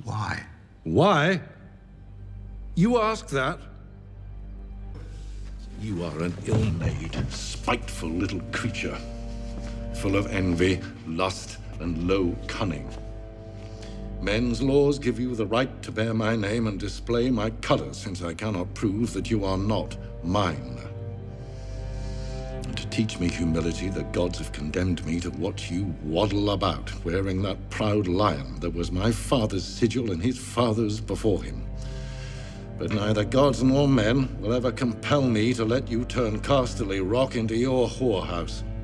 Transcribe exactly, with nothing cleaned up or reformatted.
Why? Why? You ask that? You are an ill-made, spiteful little creature, full of envy, lust, and low cunning. Men's laws give you the right to bear my name and display my colors, since I cannot prove that you are not mine. And to teach me humility, the gods have condemned me to watch you waddle about, wearing that proud lion that was my father's sigil and his father's before him. But neither gods nor men will ever compel me to let you turn Casterly Rock into your whorehouse.